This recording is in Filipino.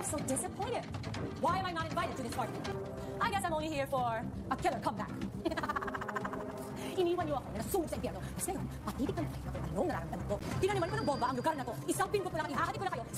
so disappointed. Why am I not invited to this party? I guess I'm only here for a killer comeback. Iniwan niyo ako na nasunog sa impyerno. Kasi ngayon, patitig ng tayo na kung anong nararamdaman ko. Tinaniman ko ng bomba ang lugar na to. Isampin ko po lang, ihahati ko na kayo